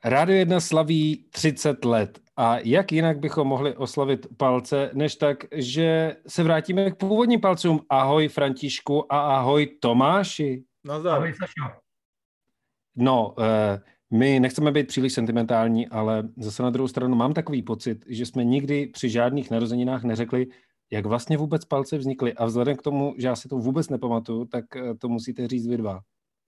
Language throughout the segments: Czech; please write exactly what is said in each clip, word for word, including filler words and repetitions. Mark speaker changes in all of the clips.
Speaker 1: Rádio jedna slaví třicet let a jak jinak bychom mohli oslavit palce, než tak, že se vrátíme k původním palcům. Ahoj Františku a ahoj Tomáši.
Speaker 2: Nazdar.
Speaker 3: Ahoj Sašo.
Speaker 1: No, my nechceme být příliš sentimentální, ale zase na druhou stranu mám takový pocit, že jsme nikdy při žádných narozeninách neřekli, jak vlastně vůbec palce vznikly. A vzhledem k tomu, že já si to vůbec nepamatuju, tak to musíte říct vy dva.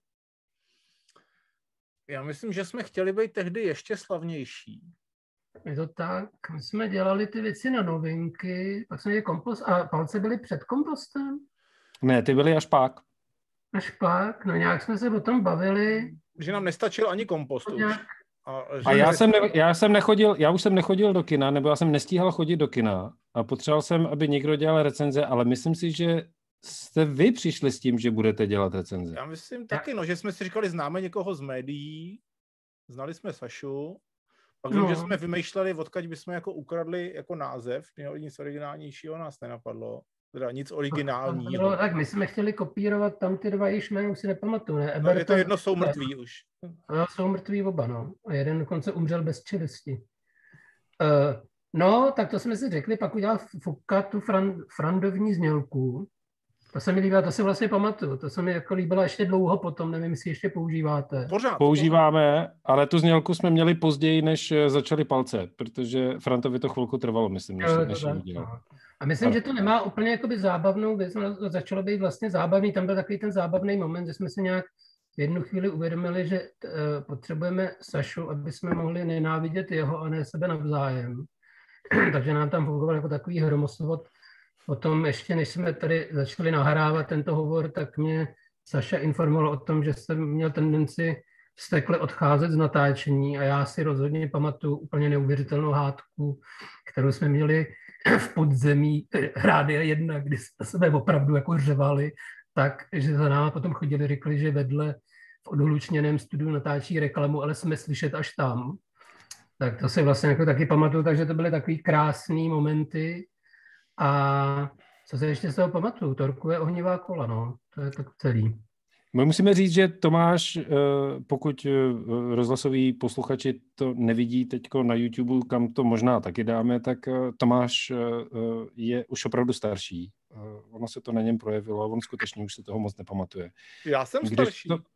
Speaker 2: Já myslím, že jsme chtěli být tehdy ještě slavnější.
Speaker 3: Je to tak, my jsme dělali ty věci na novinky, pak jsme dělali kompost a palce byly před kompostem?
Speaker 1: Ne, ty byly až pak.
Speaker 3: Až pak, no nějak jsme se o tom bavili.
Speaker 2: Že nám nestačil ani kompost už.
Speaker 1: A, a já, jsem ne, já jsem nechodil, já už jsem nechodil do kina, nebo já jsem nestíhal chodit do kina a potřeboval jsem, aby někdo dělal recenze, ale myslím si, že jste vy přišli s tím, že budete dělat recenze.
Speaker 2: Já myslím taky, no, že jsme si říkali, známe někoho z médií, znali jsme Sašu, pak no. Že jsme vymýšleli, odkud bychom jako ukradli jako název, nic originálnějšího nás nenapadlo, teda nic originálního.
Speaker 3: No, tak my jsme chtěli kopírovat tam ty dva již jméno, už si nepamatuju, ne?
Speaker 2: No, je to jedno, jsou mrtví už.
Speaker 3: No, jsou mrtví oba, no. A jeden dokonce umřel bez čelisti. Uh, no, tak to jsme si řekli, pak udělal Fuka tu fran, frandovní znělku. To se mi líbilo, to si vlastně pamatuju. To se mi jako líbilo ještě dlouho potom, nevím, jestli ještě používáte.
Speaker 2: Pořád.
Speaker 1: Používáme, ale tu znělku jsme měli později, než začaly palce, protože Frantovi to chvilku trvalo, myslím, než,
Speaker 3: jo,
Speaker 1: než
Speaker 3: to
Speaker 1: udělal.
Speaker 3: A myslím, a... že to nemá úplně jakoby zábavnou věc, to začalo být vlastně zábavný, tam byl takový ten zábavný moment, že jsme se nějak v jednu chvíli uvědomili, že uh, potřebujeme Sašu, aby jsme mohli nenávidět jeho a ne sebe navzájem. Takže nám tam fungoval jako takový hromosvod. Potom ještě, než jsme tady začali nahrávat tento hovor, tak mě Saša informoval o tom, že jsem měl tendenci vztekle odcházet z natáčení a já si rozhodně pamatuju úplně neuvěřitelnou hádku, kterou jsme měli v podzemí Rádia jedna, kdy jsme opravdu jako řevali, tak, že za náma potom chodili, řekli, že vedle v odhlučněném studiu natáčí reklamu, ale jsme slyšet až tam. Tak to si vlastně jako taky pamatuju, takže to byly takový krásný momenty. A co se ještě z toho pamatuju? Torkuje ohnivá kola, no. To je tak celý.
Speaker 1: My musíme říct, že Tomáš, pokud rozhlasoví posluchači to nevidí teďko na YouTube, kam to možná taky dáme, tak Tomáš je už opravdu starší. Ono se to na něm projevilo a on skutečně už se toho moc nepamatuje.
Speaker 2: Já jsem
Speaker 1: Když
Speaker 2: starší.
Speaker 1: To,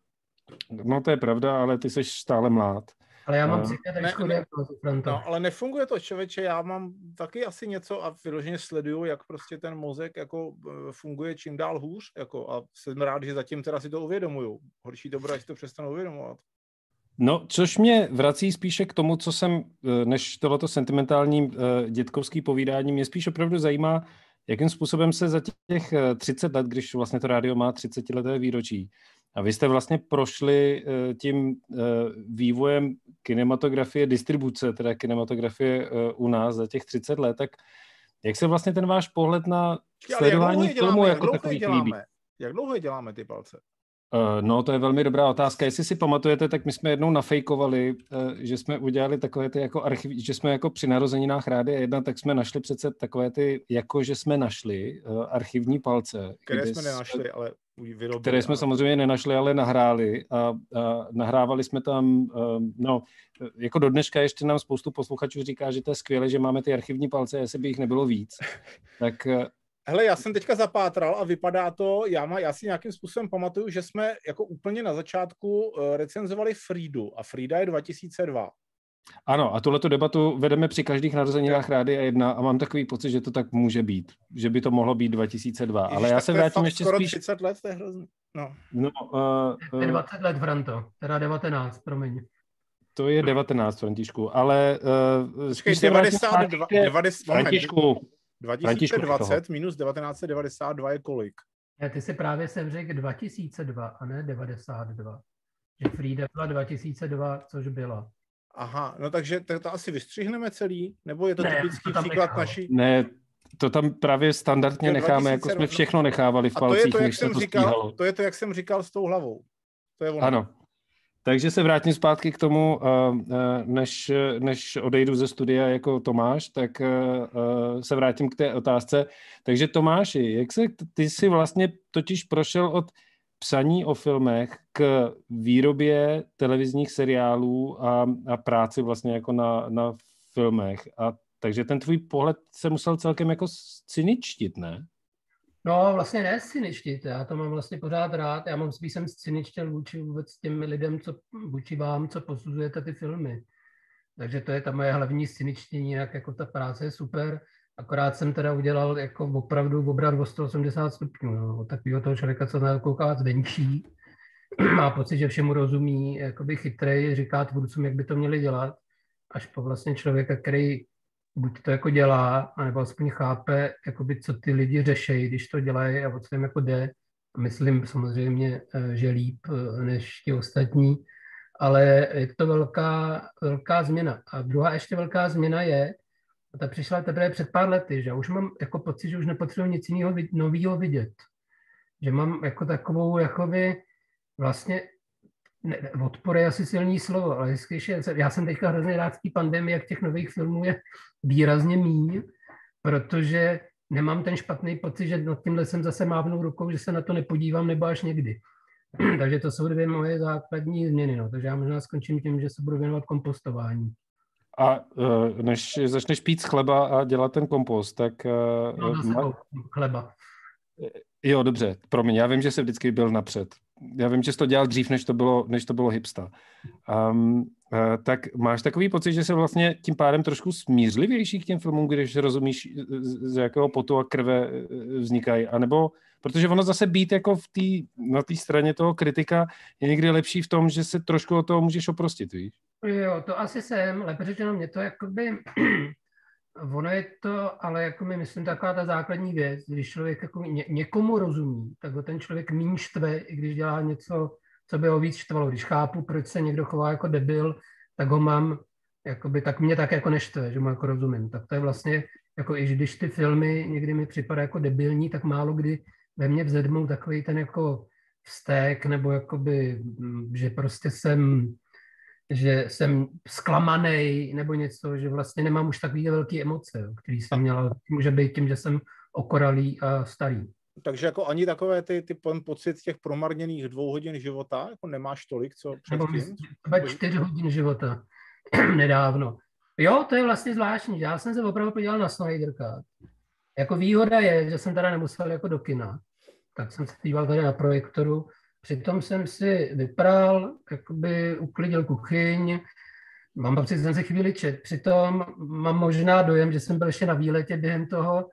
Speaker 1: no to je pravda, ale ty jsi stále mlád.
Speaker 3: Ale já mám psychiatrickou diagnózu, Franto.
Speaker 2: No, ale nefunguje to, člověče, já mám taky asi něco a vyloženě sleduju, jak prostě ten mozek jako funguje čím dál hůř, jako a jsem rád, že zatím teda si to uvědomuju. Horší dobro, až to přestanu uvědomovat.
Speaker 1: No, což mě vrací spíše k tomu, co jsem, než tohleto sentimentální dětkovský povídání, mě spíš opravdu zajímá, jakým způsobem se za těch třicet let, když vlastně to rádio má třicetileté výročí, a vy jste vlastně prošli tím vývojem kinematografie, distribuce, teda kinematografie u nás za těch třicet let, tak jak se vlastně ten váš pohled na sledování filmu jako takový líbí?
Speaker 2: Jak dlouho je děláme ty palce?
Speaker 1: No, to je velmi dobrá otázka. Jestli si pamatujete, tak my jsme jednou nafejkovali, že jsme udělali takové ty jako archiv, že jsme jako při narozeninách Rádia jedna, tak jsme našli přece takové ty, jako že jsme našli archivní palce.
Speaker 2: Které jsme nenašli, ale vyrobili.
Speaker 1: Které jsme samozřejmě nenašli, ale nahráli a, a nahrávali jsme tam, no, jako do dneška ještě nám spoustu posluchačů říká, že to je skvělé, že máme ty archivní palce, jestli by jich nebylo víc. Tak
Speaker 2: hele, já jsem teďka zapátral a vypadá to, já, má, já si nějakým způsobem pamatuju, že jsme jako úplně na začátku recenzovali Frídu a Frída je dva tisíce dva.
Speaker 1: Ano, a tuhletu debatu vedeme při každých narozeninách Rádia jedna a mám takový pocit, že to tak může být, že by to mohlo být dva tisíce dva,
Speaker 2: Ježiš,
Speaker 1: ale já se vrátím ještě
Speaker 2: skoro
Speaker 1: spíš...
Speaker 2: třicet let, to je hrozný. No.
Speaker 1: No, uh,
Speaker 3: uh, dvacet let, Franto, teda devatenáct, promiň.
Speaker 1: To je devatenáct, Františku, ale... Uh,
Speaker 2: Počkej, devadesát dva, devadesát,
Speaker 1: Františku,
Speaker 2: dva tisíce dvacet minus devatenáct set devadesát dva je kolik?
Speaker 3: Já ty si právě jsem řekl dva tisíce dva a ne devadesát dva. Že Frida byla dva tisíce dva, což byla.
Speaker 2: Aha, no takže to, to asi vystřihneme celý? Nebo je to ne, typický to příklad
Speaker 3: nechal.
Speaker 2: naší?
Speaker 1: Ne, to tam právě standardně necháme, jako jsme všechno nechávali v palcích,
Speaker 2: to je to,
Speaker 1: než se to
Speaker 2: říkal,
Speaker 1: stíhalo.
Speaker 2: To je to, jak jsem říkal s tou hlavou. To je ono.
Speaker 1: Ano. Takže se vrátím zpátky k tomu, než, než odejdu ze studia jako Tomáš, tak se vrátím k té otázce. Takže Tomáši, jak se, ty jsi vlastně totiž prošel od psaní o filmech k výrobě televizních seriálů a, a práci vlastně jako na, na filmech. A takže ten tvůj pohled se musel celkem jako cyničtit, ne?
Speaker 3: No, vlastně ne cyničtit, já to mám vlastně pořád rád, já mám spíš jsem cyničtěl vůči vůbec těm lidem, co, vůči vám, co posuzujete ty filmy. Takže to je ta moje hlavní cyničtění, jak jako ta práce je super, akorát jsem teda udělal jako opravdu obrat o sto osmdesát stupňů, no, takového toho člověka, co na to kouká zvenčí, má pocit, že všemu rozumí, jakoby chytrej, říká tvůrcům, jak by to měli dělat, až po vlastně člověka, který buď to jako dělá, anebo aspoň chápe, jakoby, co ty lidi řešejí, když to dělají a o co jim jako jde. Myslím samozřejmě, že líp než ti ostatní, ale je to velká, velká změna. A druhá ještě velká změna je, a ta přišla teprve před pár lety, že už mám jako pocit, že už nepotřebuji nic jiného nového vidět. Že mám jako takovou, jakoby vlastně, ne, odpor je asi silný slovo, ale když je, já jsem teďka hrozně rád v té pandemii, jak těch nových filmů je výrazně míň, protože nemám ten špatný pocit, že nad tímhle jsem zase mávnou rukou, že se na to nepodívám nebo až někdy. Takže to jsou dvě moje základní změny. No. Takže já možná skončím tím, že se budu věnovat kompostování.
Speaker 1: A uh, než začneš pít z chleba a dělat ten kompost, tak... Uh,
Speaker 3: no zase ma... chleba.
Speaker 1: Jo, dobře, promiň, já vím, že jsi vždycky byl napřed. Já vím, že jsi to dělal dřív, než to bylo, než to bylo hipsta. Um, uh, tak máš takový pocit, že jsi vlastně tím pádem trošku smířlivější k těm filmům, když rozumíš, z jakého potu a krve vznikají, anebo protože ono zase být jako v tý, na té straně toho kritika je někdy lepší v tom, že se trošku od toho můžeš oprostit, víš?
Speaker 3: Jo, to asi jsem, lépe řečeno, mě to jakoby, ono je to, ale jako mi myslím taková ta základní věc, když člověk jako ně, někomu rozumí, tak ho ten člověk míň štve, i když dělá něco, co by ho víc štvalo. Když chápu, proč se někdo chová jako debil, tak ho mám, jakoby, tak mě tak jako neštve, že mu jako rozumím. Tak to je vlastně, jako i když ty filmy někdy mi připadají jako debilní, tak málo kdy ve mně vzedmou takový ten jako vztek, nebo jakoby, že prostě jsem, že jsem zklamanej, nebo něco, že vlastně nemám už takový velký emoce, který jsem měla, může být tím, že jsem okoralý a starý.
Speaker 2: Takže jako ani takové ty, ty pocit těch promarněných dvou hodin života, jako nemáš tolik, co předtím?
Speaker 3: Nebo čtyři hodin života, nedávno. Jo, to je vlastně zvláštní, já jsem se opravdu podíval na Snyder Cut. Jako výhoda je, že jsem teda nemusel jako do kina, tak jsem se díval tady na projektoru. Přitom jsem si vypral, jakoby uklidil kuchyň, mám pocit, že jsem si chvíli čet. Přitom mám možná dojem, že jsem byl ještě na výletě během toho.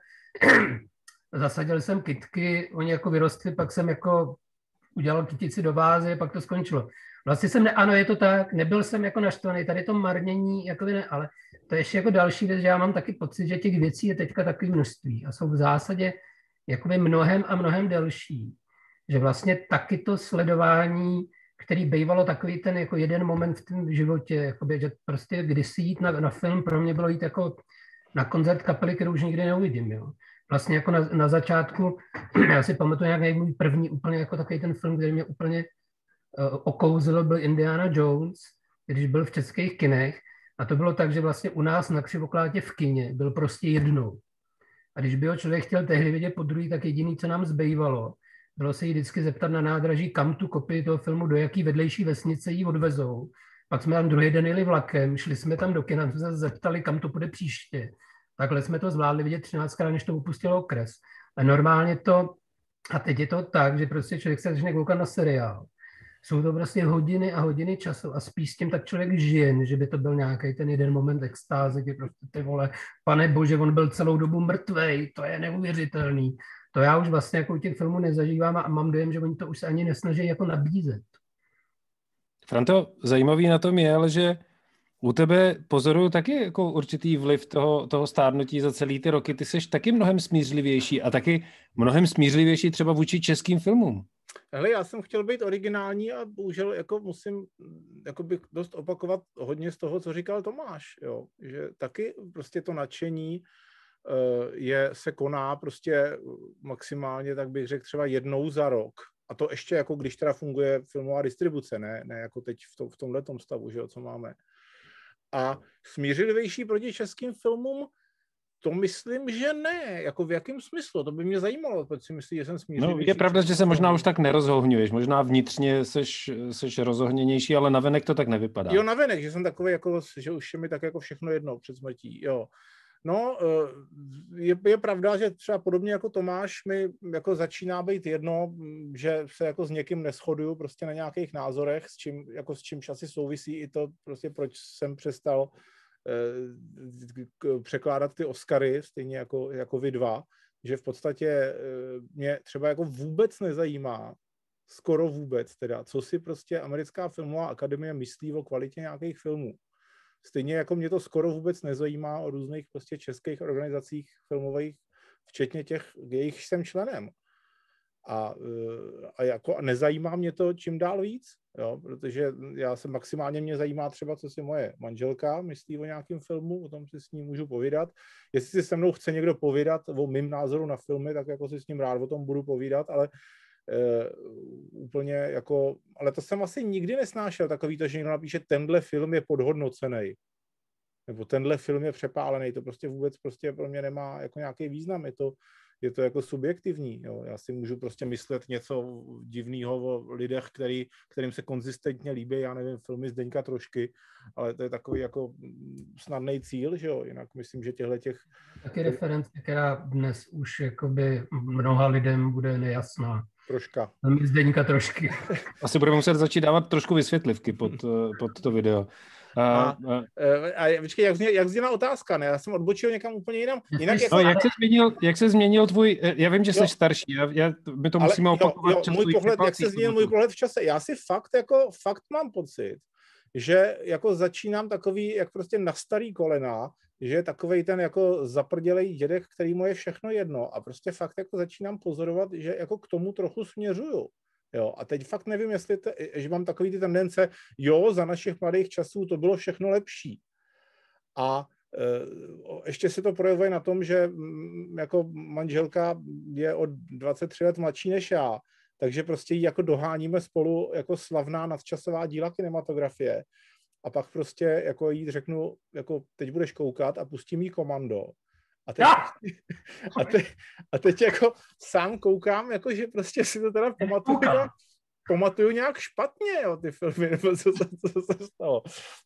Speaker 3: Zasadil jsem kytky, oni jako vyrostly, pak jsem jako udělal kytici do vázy, pak to skončilo. Vlastně jsem, ne, ano, je to tak, nebyl jsem jako naštvaný, tady to marnění, jako ne, ale to je ještě jako další věc, že já mám taky pocit, že těch věcí je teďka takové množství a jsou v zásadě jakoby mnohem a mnohem delší. Že vlastně taky to sledování, který bývalo takový ten jako jeden moment v tom životě, jakoby, že prostě kdysi jít na, na film pro mě bylo jít jako na koncert kapely, kterou už nikdy neuvidím. Jo. Vlastně jako na, na začátku, já si pamatuju nějak můj první úplně jako takový ten film, který mě úplně uh, okouzil, byl Indiana Jones, když byl v českých kinech. A to bylo tak, že vlastně u nás na Křivoklátě v kině byl prostě jednou. A když by ho člověk chtěl tehdy vidět po druhý, tak jediný, co nám zbývalo, bylo se jí vždycky zeptat na nádraží, kam tu kopii toho filmu, do jaký vedlejší vesnice jí odvezou. Pak jsme tam druhý den jeli vlakem, šli jsme tam do kina, jsme se zeptali, kam to půjde příště. Takhle jsme to zvládli vidět třináctkrát, než to upustilo okres. A normálně to, a teď je to tak, že prostě člověk se začne koukat na seriál. Jsou to prostě hodiny a hodiny času a spíš s tím tak člověk žije, že by to byl nějaký ten jeden moment extáze, kdy prostě ty vole, pane bože, on byl celou dobu mrtvej, to je neuvěřitelný. To já už vlastně jako u těch filmů nezažívám a mám dojem, že oni to už se ani nesnaží jako nabízet.
Speaker 1: Franto, zajímavý na tom je, ale že u tebe pozoruju taky jako určitý vliv toho, toho stárnutí za celý ty roky. Ty jsi taky mnohem smířlivější a taky mnohem smířlivější třeba vůči českým filmům.
Speaker 2: Hele, já jsem chtěl být originální a bohužel jako musím jako bych dost opakovat hodně z toho, co říkal Tomáš. Jo? Že taky prostě to nadšení je, se koná prostě maximálně, tak bych řekl, třeba jednou za rok. A to ještě jako když teda funguje filmová distribuce, ne, ne jako teď v, to, v tomhletom stavu, že jo, co máme. A smířlivější proti českým filmům, to myslím, že ne. Jako v jakém smyslu? To by mě zajímalo, proč si myslíš, že jsem smířlivý.
Speaker 1: No, je pravda, že se možná už tak nerozohňuješ. Možná vnitřně seš, seš rozohněnější, ale navenek to tak nevypadá.
Speaker 2: Jo, navenek, že jsem takový, jako, že už je mi tak jako všechno jedno před smrtí. Jo. No, je, je pravda, že třeba podobně jako Tomáš mi jako začíná být jedno, že se jako s někým neshoduju prostě na nějakých názorech, s čím, jako s čím asi souvisí i to prostě, proč jsem přestal eh, překládat ty Oscary, stejně jako, jako vy dva, že v podstatě eh, mě třeba jako vůbec nezajímá, skoro vůbec teda, co si prostě americká filmová akademie myslí o kvalitě nějakých filmů. Stejně jako mě to skoro vůbec nezajímá o různých prostě českých organizacích filmových, včetně těch, jejich jsem členem. A, a, jako, a nezajímá mě to čím dál víc, jo, protože já se maximálně mě zajímá třeba, co si moje manželka myslí o nějakém filmu, o tom si s ní můžu povídat. Jestli si se mnou chce někdo povídat o mým názoru na filmy, tak jako si s ním rád o tom budu povídat, ale Uh, úplně jako, ale to jsem asi nikdy nesnášel, takový to, že někdo napíše, tenhle film je podhodnocený, nebo tenhle film je přepálený, to prostě vůbec prostě pro mě nemá jako nějaký význam, je to, je to jako subjektivní, jo. Já si můžu prostě myslet něco divného o lidech, který, kterým se konzistentně líbí, já nevím, filmy Zdeňka Trošky, ale to je takový jako snadný cíl, že jo, jinak myslím, že těchto těch...
Speaker 3: Taky reference, která dnes už jakoby mnoha lidem bude nejasná.
Speaker 2: Troška.
Speaker 3: Tam Zdeňka Trošky.
Speaker 1: Asi budeme muset začít dávat trošku vysvětlivky pod, pod to video.
Speaker 2: A, a, a počkej, jak, zně, jak zněla otázka, ne? Já jsem odbočil někam úplně jinam. Jinak
Speaker 1: no, jak, se změnil, jak se změnil tvůj, já vím, že jsi jo. starší, já, já, my to ale musíme opakovat.
Speaker 2: Jo, jo, můj pohled, jak se změnil můj pohled v čase? Já si fakt, jako, fakt mám pocit, že jako začínám takový, jak prostě na starý kolena, že je takovej ten jako zaprdělej dědek, který mu je všechno jedno a prostě fakt jako začínám pozorovat, že jako k tomu trochu směřuju. Jo, a teď fakt nevím, jestli te, že mám takový ty tendence, jo, za našich mladých časů to bylo všechno lepší. A e, ještě se to projevuje na tom, že m, jako manželka je o dvacet tři let mladší než já, takže prostě ji jako doháníme spolu jako slavná nadčasová díla kinematografie. A pak prostě jako jí řeknu, jako teď budeš koukat a pustím jí Komando. A teď, a, teď, a teď jako sám koukám, jako že prostě si to teda pamatuju nějak, pamatuju nějak špatně, jo, ty filmy, nebo co, co, co se stalo.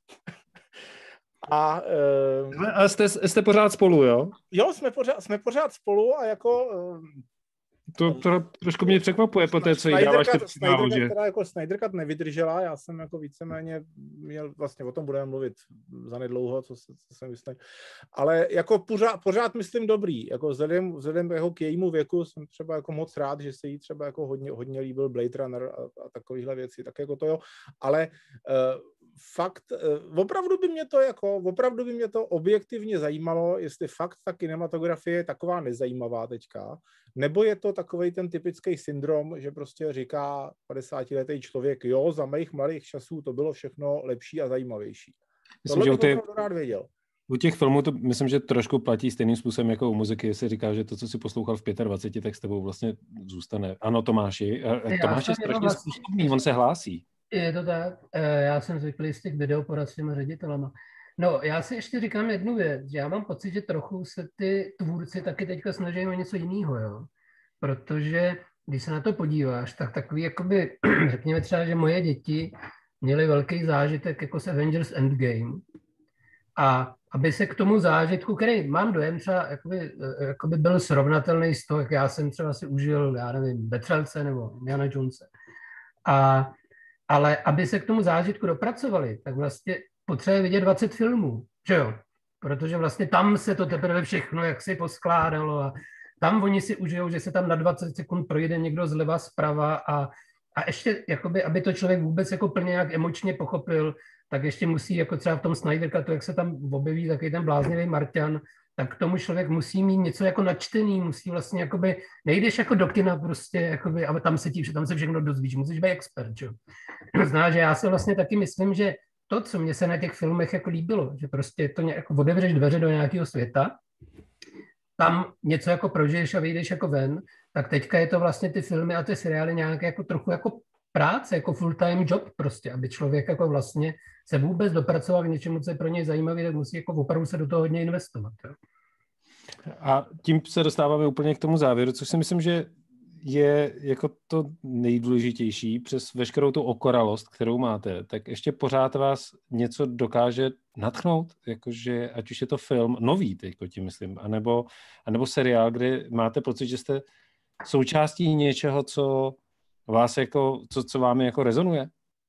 Speaker 2: A,
Speaker 1: um, a jste, jste pořád spolu, jo?
Speaker 2: Jo, jsme pořád, jsme pořád spolu a jako... Um,
Speaker 1: To, to trošku mě překvapuje po té, co jí dáváš ty
Speaker 2: přiznávu, že... Teda jako Snyder Cut nevydržela, já jsem jako víceméně měl, vlastně o tom budeme mluvit zanedlouho, co, se, co jsem myslel. Ale jako pořád, pořád myslím dobrý, jako vzhledem, vzhledem jako k jejímu věku jsem třeba jako moc rád, že se jí třeba jako hodně, hodně líbil Blade Runner a, a takovýhle věci, tak jako to jo, ale uh, fakt, uh, opravdu by mě to jako, opravdu by mě to objektivně zajímalo, jestli fakt ta kinematografie je taková nezajímavá teďka, nebo je to takovej ten typický syndrom, že prostě říká padesátiletý člověk, jo, za mých mladých časů to bylo všechno lepší a zajímavější. Tohle bych ty... opravdu rád věděl.
Speaker 1: U těch filmů to myslím, že trošku platí stejným způsobem jako u muziky, jestli říká, že to, co si poslouchal v dvaceti pěti, tak s tebou vlastně zůstane. Ano, Tomáši. Tomáš je strašně vlastně... způsobný, on se hlásí.
Speaker 3: Je to tak. Já jsem zvyklý z těch videoporad s těma ředitelama. No, já si ještě říkám jednu věc, že já mám pocit, že trochu se ty tvůrci taky teďka snaží o něco jiného, jo. Protože když se na to podíváš, tak takový, jakoby, řekněme třeba, že moje děti měly velký zážitek jako s Avengers Endgame. A aby se k tomu zážitku, který mám dojem třeba, jakoby, jakoby byl srovnatelný s toho, jak já jsem třeba si užil, já nevím, Vetřelce nebo Indiana Jonese. A, ale aby se k tomu zážitku dopracovali, tak vlastně potřebuje vidět dvacet filmů, že jo? Protože vlastně tam se to teprve všechno jak si poskládalo a tam oni si užijou, že se tam na dvacet sekund projde někdo zleva zprava a, a ještě, jakoby, aby to člověk vůbec jako plně jak emočně pochopil, tak ještě musí, jako třeba v tom Snyder Cutu, jak se tam objeví taky ten bláznivý Marťan, tak k tomu člověk musí mít něco jako načtený, musí vlastně jakoby, nejdeš jako do kina prostě, jakoby, ale tam se, tí, tam se všechno dozvíš, musíš být expert, že jo? Zná, že já si vlastně taky myslím, že to, co mě se na těch filmech jako líbilo, že prostě to nějak otevřeš dveře do nějakého světa, tam něco jako prožiješ a vyjdeš jako ven, tak teďka je to vlastně ty filmy a ty seriály nějaké jako trochu jako práce, jako full-time job prostě, aby člověk jako vlastně se vůbec dopracoval k něčemu, co je pro něj zajímavé, tak musí jako opravdu se do toho hodně investovat. Jo.
Speaker 1: A tím se dostáváme úplně k tomu závěru, což si myslím, že je jako to nejdůležitější přes veškerou tu okoralost, kterou máte, tak ještě pořád vás něco dokáže nadchnout, jakože ať už je to film nový, teďko tím myslím, anebo, anebo seriál, kde máte pocit, že jste součástí něčeho, co vás jako, co, co vám jako rezonuje?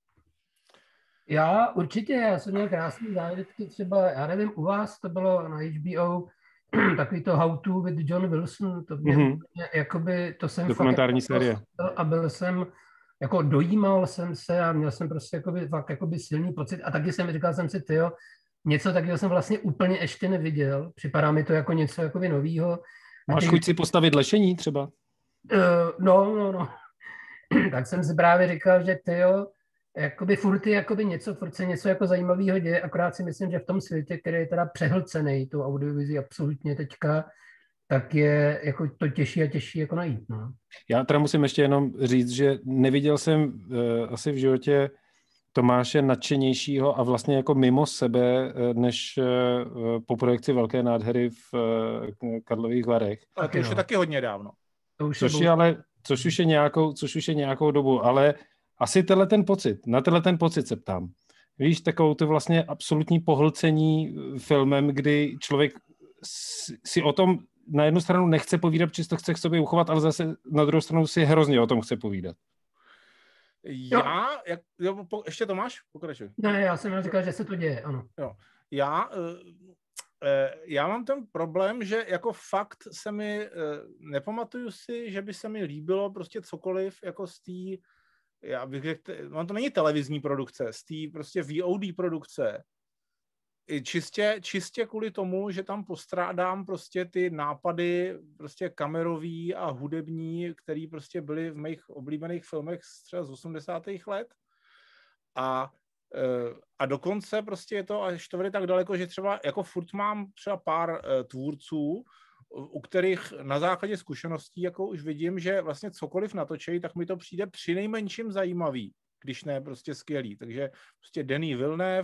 Speaker 3: Já určitě, já jsem měl krásný zážitky, třeba, já nevím, u vás to bylo na H B O, takový to How to with John Wilson, to mě,
Speaker 1: mm-hmm.
Speaker 3: jakoby, to jsem
Speaker 1: dokumentární
Speaker 3: fakt,
Speaker 1: série.
Speaker 3: A byl jsem, jako dojímal jsem se a měl jsem prostě jakoby, fakt jakoby silný pocit a taky jsem říkal jsem si, tyjo, něco takového jsem vlastně úplně ještě neviděl, připadá mi to jako něco jakoby novýho.
Speaker 1: Máš chuť si postavit lešení třeba?
Speaker 3: Uh, no, no, no. Tak jsem si právě říkal, že tyjo, jakoby furt je jakoby něco, furt se něco jako zajímavého děje, akorát si myslím, že v tom světě, který je teda přehlcený tou audiovizí absolutně teďka, tak je jako to těžší a těžší jako najít. No.
Speaker 1: Já teda musím ještě jenom říct, že neviděl jsem uh, asi v životě Tomáše nadšenějšího a vlastně jako mimo sebe, než uh, po projekci Velké nádhery v uh, Karlových Varech.
Speaker 2: Ale to už je taky hodně dávno.
Speaker 3: To už
Speaker 1: což,
Speaker 3: je
Speaker 1: je ale, což, už je nějakou, což už je nějakou dobu, ale asi tenhle ten pocit, na tenhle ten pocit se ptám. Víš, takovou to vlastně absolutní pohlcení filmem, kdy člověk si o tom na jednu stranu nechce povídat, protože to chce k sobě uchovat, ale zase na druhou stranu si hrozně o tom chce povídat.
Speaker 2: Já, jak, jo, po, ještě Tomáš, pokračuj.
Speaker 3: Ne, já jsem říkal, že se to děje, ano.
Speaker 2: Jo. Já, já mám ten problém, že jako fakt se mi, nepamatuju si, že by se mi líbilo prostě cokoliv jako z té, já bych řekl, no to není televizní produkce, z té prostě V O D produkce. Čistě, čistě kvůli tomu, že tam postrádám prostě ty nápady prostě kamerový a hudební, který prostě byly v mých oblíbených filmech třeba z osmdesátých let. A, a dokonce prostě je to až to vede tak daleko, že třeba jako furt mám třeba pár tvůrců, u kterých na základě zkušeností jako už vidím, že vlastně cokoliv natočí, tak mi to přijde přinejmenším zajímavý, když ne prostě skvělý. Takže prostě Denis Villeneuve,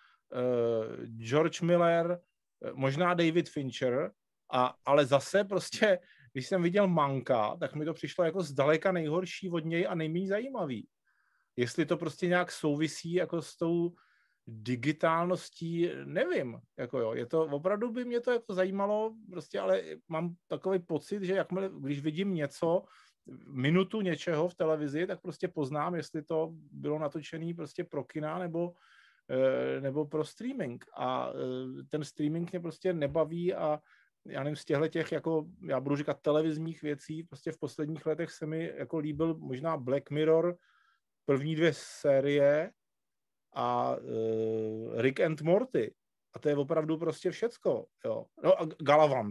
Speaker 2: George Miller, možná David Fincher, a, ale zase prostě, když jsem viděl Manka, tak mi to přišlo jako zdaleka nejhorší od něj a nejméně zajímavý. Jestli to prostě nějak souvisí jako s tou digitálností, nevím. Jako jo, je to, opravdu by mě to jako zajímalo, prostě, ale mám takový pocit, že jakmile, když vidím něco, minutu něčeho v televizi, tak prostě poznám, jestli to bylo natočené prostě pro kina nebo nebo pro streaming. A ten streaming mě prostě nebaví a já nevím, z těchto těch, jako já budu říkat televizních věcí, prostě v posledních letech se mi jako líbil možná Black Mirror, první dvě série a uh, Rick and Morty. A to je opravdu prostě všecko. Jo. No a Galavant.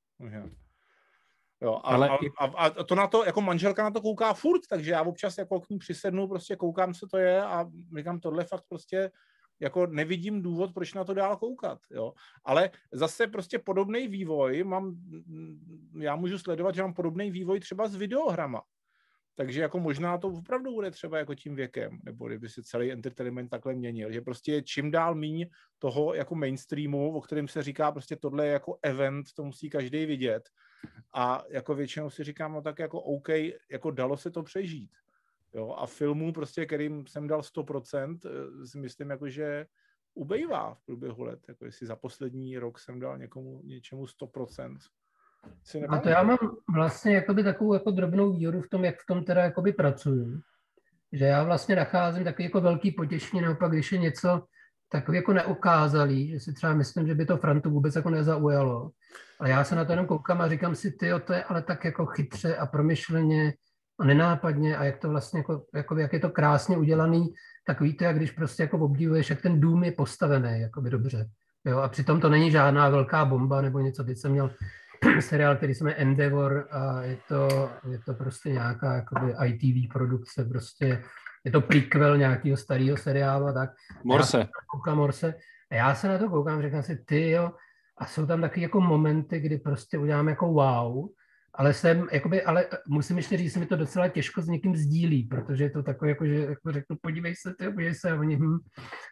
Speaker 2: Jo, a, Ale... a, a, a to na to, jako manželka na to kouká furt, takže já občas jako k ní přisednu, prostě koukám, co to je a říkám, tohle fakt prostě jako nevidím důvod, proč na to dál koukat, jo. Ale zase prostě podobný vývoj mám, já můžu sledovat, že mám podobný vývoj třeba s videohrama. Takže jako možná to opravdu bude třeba jako tím věkem, nebo kdyby se celý entertainment takhle měnil, že prostě čím dál míň toho jako mainstreamu, o kterém se říká prostě tohle je jako event, to musí každý vidět. A jako většinou si říkám, no tak jako OK, jako dalo se to přežít. Jo, a filmů prostě, kterým jsem dal sto procent, si myslím, jako, že ubejvá v průběhu let. Jako jestli za poslední rok jsem dal někomu něčemu sto procent.
Speaker 3: A to já mám vlastně jakoby takovou jako drobnou výhodu v tom, jak v tom teda jakoby pracuju. Že já vlastně nacházím takový jako velký potěšení, naopak, když je něco takový jako neukázalý, že si třeba myslím, že by to Frantu vůbec jako nezaujalo. Ale já se na to jenom koukám a říkám si, tyjo, to je ale tak jako chytře a promyšleně a nenápadně a jak to vlastně, jako, jako, jak je to krásně udělaný, tak víte, jak když prostě jako obdivuješ, jak ten dům je postavený, jakoby dobře. Jo, a přitom to není žádná velká bomba nebo něco. Teď jsem měl seriál, který se jmenuje Endeavor a je to, je to prostě nějaká jakoby I T V produkce, prostě je to prequel nějakého starého seriálu a tak.
Speaker 1: Morse.
Speaker 3: Koukám Morse. A já se na to koukám, říkám si, ty jo, a jsou tam taky jako momenty, kdy prostě udělám jako wow, ale jsem, jakoby, ale musím ještě říct, že mi to docela těžko s někým sdílí, protože je to takové, jako, že jako řeknu, podívej se, ty, podívej se, a oni, hm.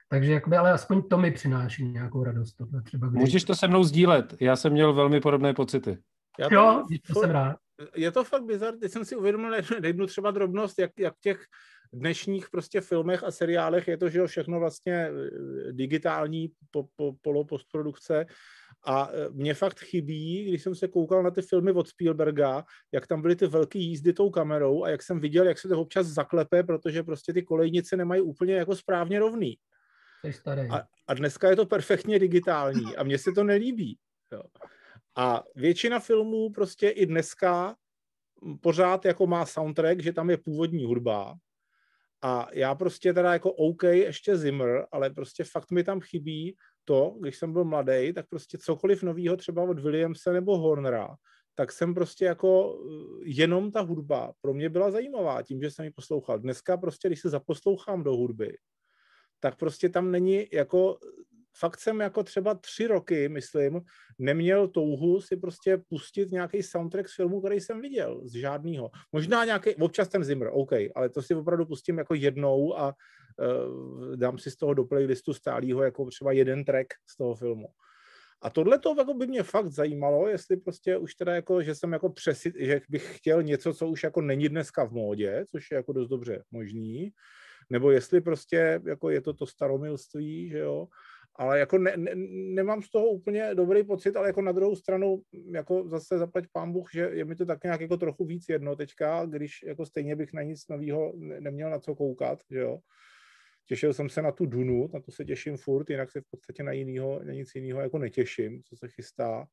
Speaker 3: Takže jakoby, ale aspoň to mi přináší nějakou radost. To třeba kdy...
Speaker 1: Můžeš to se mnou sdílet, já jsem měl velmi podobné pocity.
Speaker 2: Já
Speaker 3: jo, to for... jsem rád.
Speaker 2: Je to fakt bizar, teď jsem si uvědomil jednu třeba drobnost, jak, jak v těch dnešních prostě filmech a seriálech je to, že jo, všechno vlastně digitální po, po, polo postprodukce a mě fakt chybí, když jsem se koukal na ty filmy od Spielberga, jak tam byly ty velké jízdy tou kamerou a jak jsem viděl, jak se to občas zaklepe, protože prostě ty kolejnice nemají úplně jako správně rovný. A, a dneska je to perfektně digitální a mně se to nelíbí. Jo. A většina filmů prostě i dneska pořád jako má soundtrack, že tam je původní hudba a já prostě teda jako OK, ještě Zimmer, ale prostě fakt mi tam chybí to, když jsem byl mladý, tak prostě cokoliv novýho třeba od Williamse nebo Hornera, tak jsem prostě jako jenom ta hudba pro mě byla zajímavá tím, že jsem ji poslouchal. Dneska prostě, když se zaposlouchám do hudby, tak prostě tam není jako, fakt jsem jako třeba tři roky, myslím, neměl touhu si prostě pustit nějaký soundtrack z filmu, který jsem viděl, z žádného. Možná nějaký, občas ten Zimmer, OK, ale to si opravdu pustím jako jednou a uh, dám si z toho do playlistu stálýho jako třeba jeden track z toho filmu. A tohle to jako by mě fakt zajímalo, jestli prostě už teda jako, že jsem jako přesit, že bych chtěl něco, co už jako není dneska v módě, což je jako dost dobře možný, nebo jestli prostě jako je to to staromilství, že jo, ale jako ne, ne, nemám z toho úplně dobrý pocit, ale jako na druhou stranu jako zase zaplať pán Bůh, že je mi to tak nějak jako trochu víc jedno teďka, když jako stejně bych na nic novýho neměl na co koukat, že jo. Těšil jsem se na tu Dunu, na to se těším furt, jinak se v podstatě na, jinýho, na nic jiného jako netěším, co se chystá.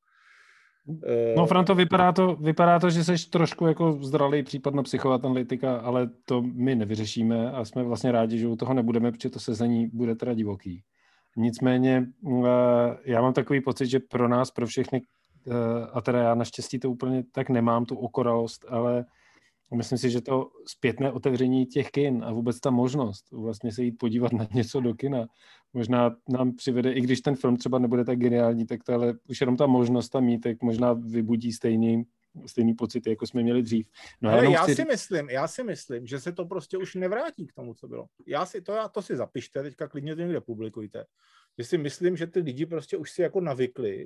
Speaker 1: No, Franto, vypadá to, vypadá to, že jsi trošku jako zdralý případ na psychoanalytika, ale to my nevyřešíme a jsme vlastně rádi, že u toho nebudeme, protože to sezení bude teda divoký. Nicméně já mám takový pocit, že pro nás, pro všechny, a teda já naštěstí to úplně tak nemám, tu okoralost, ale myslím si, že to zpětné otevření těch kin a vůbec ta možnost vlastně se jít podívat na něco do kina, možná nám přivede, i když ten film třeba nebude tak geniální, tak to, ale už jenom ta možnost tam mít, tak možná vybudí stejný, stejný pocity, jako jsme měli dřív.
Speaker 2: No, ale já chci... si myslím, já si myslím, že se to prostě už nevrátí k tomu, co bylo. Já si to, to si zapište, teďka klidně to někde publikujte. Že si myslím, že ty lidi prostě už si jako navykli,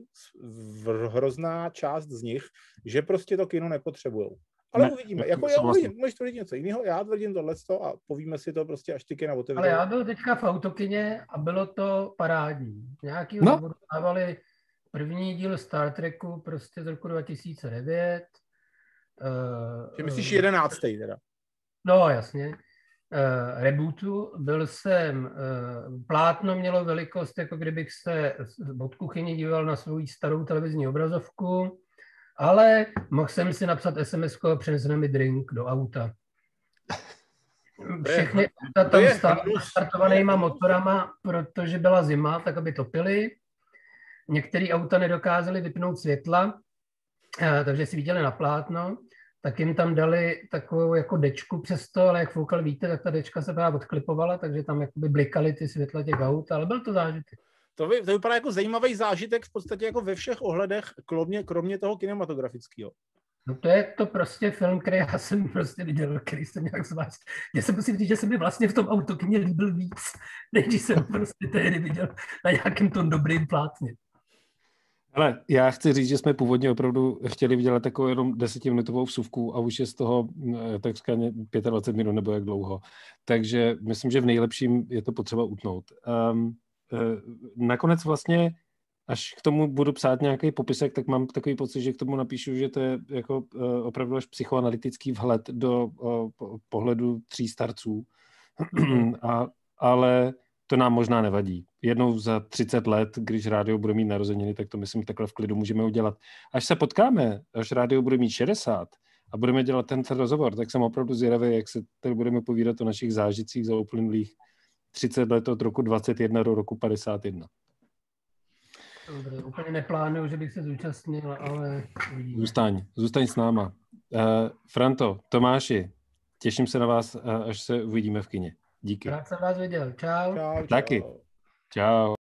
Speaker 2: hrozná část z nich, že prostě to kino nepotřebujou. Ale ne, uvidíme. Jako já uvidím, můžeš tvrdit něco jiného, já tvrdím tohleto a povíme si to prostě, až ty kina otevřou.
Speaker 3: Ale já byl teďka v autokině a bylo to parádní. Nějaký no. Důvodu dávali první díl Star Treku prostě z roku dva tisíce devět.
Speaker 2: Ty myslíš jedenáctý teda?
Speaker 3: No, jasně. Uh, rebootu. Byl jsem, uh, plátno mělo velikost, jako kdybych se od kuchyně díval na svou starou televizní obrazovku, ale mohl jsem si napsat es em esko a přenesl mi drink do auta. Všechny auta tam stály startovanýma motorama, protože byla zima, tak aby topily. Některé auta nedokázaly vypnout světla, uh, takže si viděli na plátno. Tak jim tam dali takovou jako dečku přes to, ale jak foukal vítr, tak ta dečka se právě odklipovala, takže tam jakoby blikaly ty světla těch aut, ale byl to zážitek.
Speaker 2: To, vy, to vypadá jako zajímavý zážitek v podstatě jako ve všech ohledech, kromě, kromě toho kinematografického.
Speaker 3: No to je to prostě film, který já jsem prostě viděl, který jsem nějak zvlášť. Já jsem musím říct, že se mi vlastně v tom autokině líbil víc, než jsem prostě tehdy viděl na nějakém tom dobrým plátně.
Speaker 1: Ale já chci říct, že jsme původně opravdu chtěli vydělat takovou jenom desetiminutovou vsuvku a už je z toho takřka dvacet pět minut nebo jak dlouho. Takže myslím, že v nejlepším je to potřeba utnout. Um, nakonec vlastně, až k tomu budu psát nějaký popisek, tak mám takový pocit, že k tomu napíšu, že to je jako opravdu až psychoanalytický vhled do pohledu tří starců. a, ale to nám možná nevadí. Jednou za třicet let, když rádio bude mít narozeniny, tak to myslím takhle v klidu můžeme udělat. Až se potkáme, až rádio bude mít šedesát a budeme dělat ten rozhovor, tak jsem opravdu zvědavý, jak se tady budeme povídat o našich zážitcích za uplynulých třicet let od roku dvacet jedna do roku padesát jedna.
Speaker 3: Dobře, úplně neplánuju, že bych se zúčastnil, ale uvidíme.
Speaker 1: Zůstaň, zůstaň s náma. Uh, Franto, Tomáši, těším se na vás, uh, až se uvidíme v kině. Díky.
Speaker 3: Rád jsem vás viděl. Čau.
Speaker 2: Čau, čau.
Speaker 1: Taky. Čau.